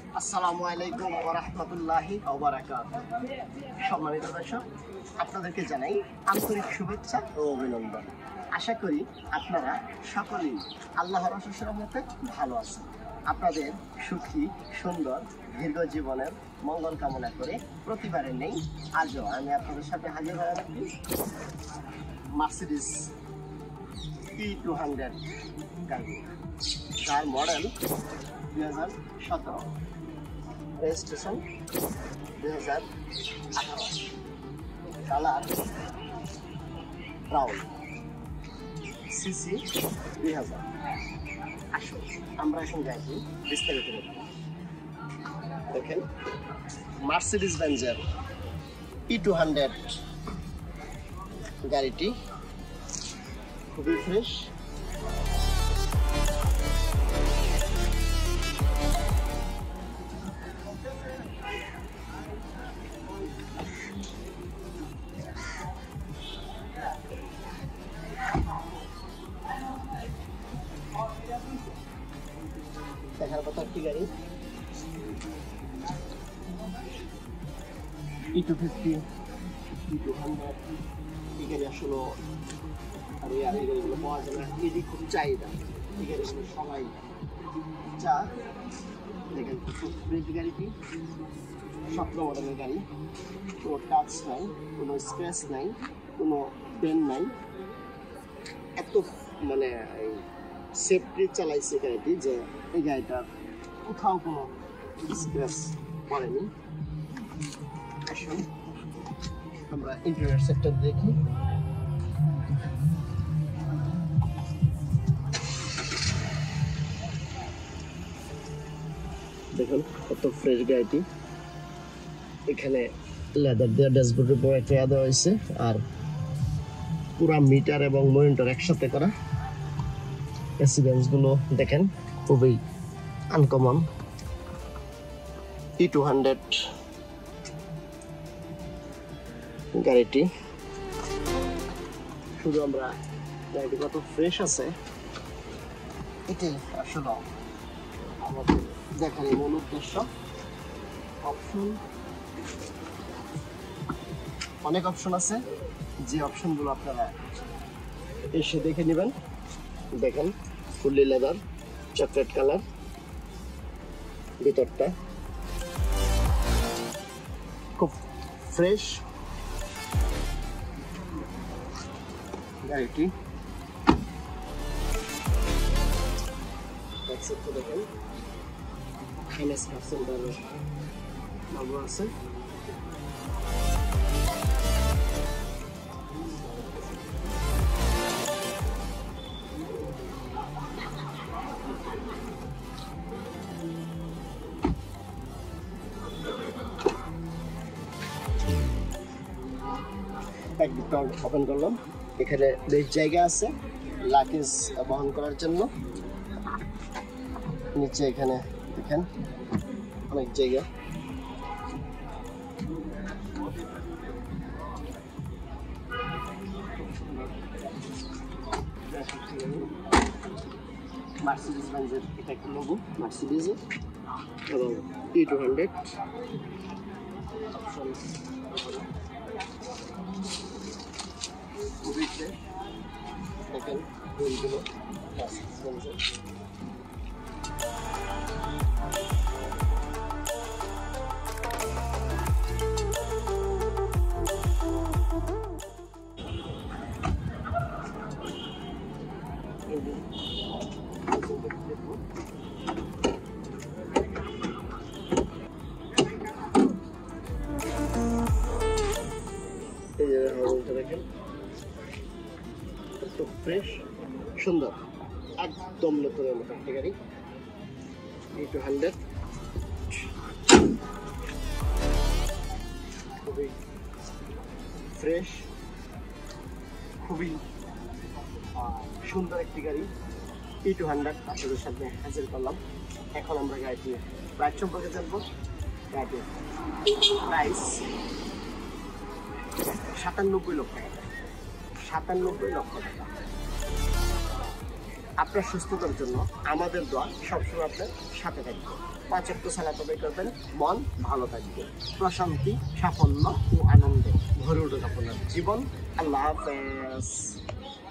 আসসালামু আলাইকুম ওয়া রাহমাতুল্লাহি ওয়া বারাকাতুহু। সম্মানিত দর্শক, আপনাদেরকে জানাই আন্তরিক শুভেচ্ছা ও অভিনন্দন। আশা করি আপনারা সকলেই আল্লাহর অশেষ রহমতে ভালো আছেন। আপনাদের সুখী সুন্দর দীর্ঘ জীবনের মঙ্গল কামনা করে প্রতিবারের নেই আজও আমি আপনাদের সাথে হাজির হয়ে রাখি মার্সিডিস E200 গাড়ি, যার model 2017, registration 2018, colour brown, CC 2000। আসুন আমরা এখন গাড়িটি বিস্তারিত দেখেন। মার্সিডিস বেঞ্জের E200 গাড়িটি খুবই ফ্রেশ। দেখার কথা একটি গাড়ি E250, E200 এই গাড়ি আসলে আর এই গাড়িগুলো পাওয়া যায় না। এটি খুব চাহিদা, এই গাড়িগুলো সবাই চা। দেখেন খুব ফ্রেশ গাড়িটি, 17 মডেলের গাড়ি, কোনো টাচ নাই, কোনো স্ক্র্যাচ নাই, কোনো পেন নাই। এত মানে সেফটি চালাইছে গাড়িটি যে এই গাড়িটার কোথাও কোনো স্ক্র্যাচ পড়েনি। আসুন আমরা ইন্টেরিয়র সেক্টর দেখি। দেখুন কত ফ্রেশ গাড়িটি। এখানে লেদার দেওয়া, ড্যাশবোর্ডের উপর একটা দেওয়া হয়েছে, আর পুরা মিটার এবং মনিটর একসাথে করা। এসি বেঞ্চগুলো দেখেন খুবই আনকমন। E200 গাড়িটি শুধু আমরা গাড়িটি কত ফ্রেশ আছে এটাই আসলে আমাদের দেখার মূল উদ্দেশ্য। অপশন অনেক অপশন আছে, যে অপশনগুলো আপনারা এসে দেখে নেবেন। দেখেন ফুললি লেদার, চকলেট কালার, ভিতরটা খুব ফ্রেশ গাড়িটি। দেখেন এমএস পার্সেন্টের নম্বর আছে। ওপেন করলাম, এখানে বেশ জায়গা আছে লাগেজ বহন করার জন্য। নিচে এখানে দেখেন অনেক জায়গা। মার্সিডিস বেঞ্জের এটা একটা লোগো মার্সিডিজের, এবং E200 অপশন খুবই ফ্রেশ। দেখেন হুইলগুলো মার্সিডিস বেঞ্জের। দেখেন কত ফ্রেশ সুন্দর, একদম নতুনের মতো একটা গাড়ি E200। খুবই ফ্রেশ, খুবই সুন্দর একটি গাড়ি E200 আপনাদের সামনে হাজির করলাম। এখন আমরা গাড়িটির প্রাইস সম্পর্কে জানবো। গাড়িটির প্রাইস 97 লক্ষ টাকা। 97 লক্ষ টাকা। আপনার সুস্থতার জন্য আমাদের দোয়া সবসময় আপনার সাথে থাকবে। 5 ওয়াক্ত সালাত আদায় করবেন, মন ভালো থাকবে, প্রশান্তি, সাফল্য ও আনন্দে ভরে উঠুক আপনার জীবন। আল্লাহ হাফেজ।